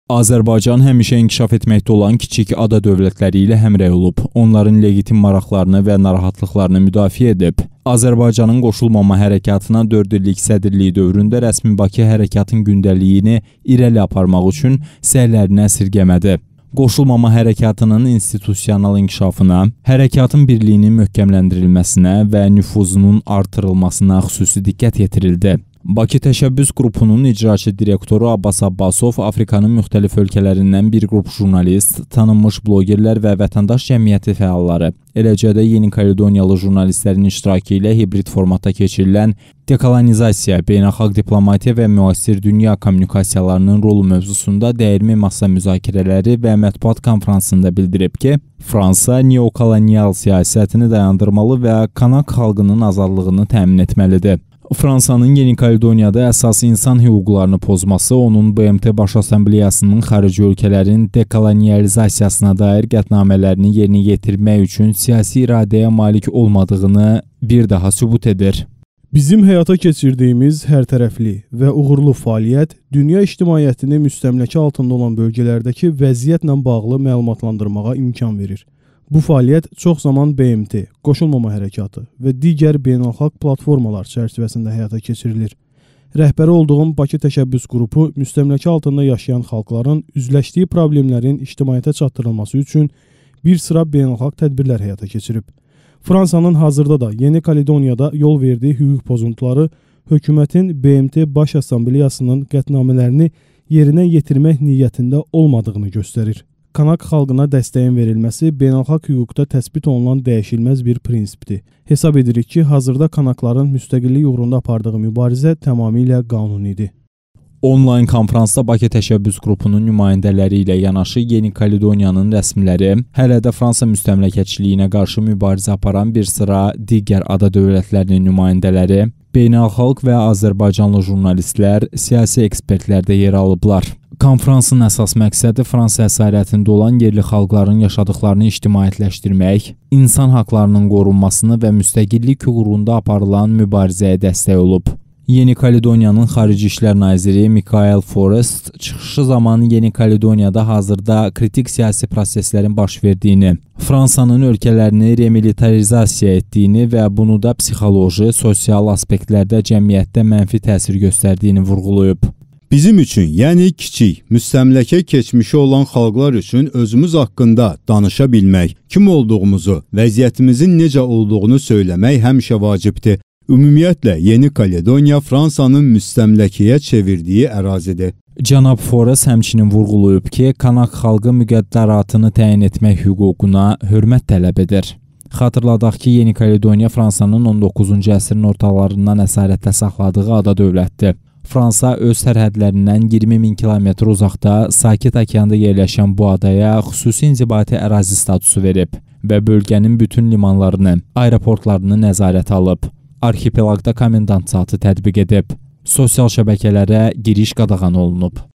Azərbaycan həmişə inkişaf etməkdə olan kiçik ada dövlətləri ilə həmrəy olub, onların legitim maraqlarını və narahatlıqlarını müdafiə edib. Azərbaycanın qoşulmama hərəkatına 4 illik sədrliyi dövründə rəsmi Bakı hərəkatın gündəliyini irəli aparmaq üçün səylərini əsirgəmədi. Qoşulmama hərəkatının institusional inkişafına, hərəkatın birliyinin möhkəmləndirilməsinə və nüfuzunun artırılmasına xüsusi diqqət yetirildi. Bakı Təşəbbüs qrupunun icraçı direktoru Abbas Abbasov, Afrikanın müxtəlif ölkələrindən bir qrup jurnalist, tanınmış blogerlər və vətəndaş cəmiyyəti fəalları, eləcə də Yeni Kaledoniyalı jurnalistlərin iştirakı ilə hibrid formatda keçirilən dekolonizasiya, beynəlxalq diplomatiya və müasir dünya kommunikasiyalarının rolu mövzusunda dəyirmi masa müzakirələri və mətbuat konfransında bildirib ki, Fransa neokolonial siyasətini dayandırmalı və Kanak xalqının azadlığını təmin etməlidir. Fransanın Yeni Kaledoniyada əsas insan hüquqlarını pozması, onun BMT Baş Assambleyasının xarici ölkələrin dekolonializasiyasına dair qətnamələrini yerinə yetirmək üçün siyasi iradəyə malik olmadığını bir daha sübut edir. Bizim həyata keçirdiyimiz hərtərəfli və uğurlu fəaliyyət dünya ictimaiyyətini müstəmləkə altında olan bölgələrdəki vəziyyətlə bağlı məlumatlandırmağa imkan verir. Bu fəaliyyət çox zaman BMT, Qoşulmama Hərəkatı və digər beynəlxalq platformalar çərçivəsində həyata keçirilir. Rəhbəri olduğum Bakı Təşəbbüs qrupu müstəmləkə altında yaşayan xalqların üzləşdiyi problemlərin ictimaiyyətə çatdırılması üçün bir sıra beynəlxalq tədbirlər həyata keçirib. Fransanın hazırda da Yeni Kaledoniyada yol verdiyi hüquq pozuntuları hökumətin BMT Baş Assambleyasının qətnamələrini yerinə yetirmək niyyətində olmadığını göstərir. Kanak xalqına dəstəyin verilməsi beynəlxalq hüquqda təsbit olunan dəyişilməz bir prinsipdir. Hesab edirik ki, hazırda Kanakların müstəqillik uğrunda apardığı mübarizə tamamilə qanunidir. Onlayn konfransda Bakı Təşəbbüs qrupunun nümayəndələri ilə yanaşı Yeni Kaledoniyanın rəsmiləri, hələ də Fransa müstəmləkəçiliyinə qarşı mübarizə aparan bir sıra digər ada dövlətlərinin nümayəndələri, beynəlxalq və Azərbaycanlı jurnalistlər, siyasi ekspertlər də yer alıblar. Konfransın əsas məqsədi Fransa əsarətində olan yerli xalqların yaşadıqlarını ictimaiyyətləşdirmək, insan haqlarının qorunmasını və müstəqillik uğrunda aparılan mübarizəyə dəstək olub. Yeni Kaledoniyanın Xarici İşlər Naziri Michael Forrest çıxışı zamanı Yeni Kaledoniyada hazırda kritik siyasi proseslərin baş verdiyini, Fransanın ölkələrini remilitarizasiya etdiyini və bunu da psixoloji, sosial aspektlərdə cəmiyyətdə mənfi təsir göstərdiyini vurğulayıb. Bizim üçün, yəni kiçik, müstəmləkə keçmişi olan xalqlar üçün özümüz haqqında danışa bilmək, kim olduğumuzu, vəziyyətimizin necə olduğunu söyləmək həmişə vacibdir. Ümumiyyətlə, Yeni Kaledoniya Fransanın müstəmləkəyə çevirdiyi ərazidir. Cənab Forrest həmçinin vurğulayıb ki, Kanak xalqı müqəddəratını təyin etmək hüququna hörmət tələb edir. Xatırladaq ki, Yeni Kaledoniya Fransanın 19-cu əsrin ortalarından əsarətdə saxladığı ada dövlətdir. Fransa öz sərhədlərindən 20.000 kilometr uzaqda Sakit Okeanda yerləşən bu adaya xüsusi inzibati ərazi statusu verib və bölgənin bütün limanlarını, aeroportlarını nəzarət alıb. Arxipelaqda komendant saatı tətbiq edib. Sosial şəbəkələrə giriş qadağan olunub.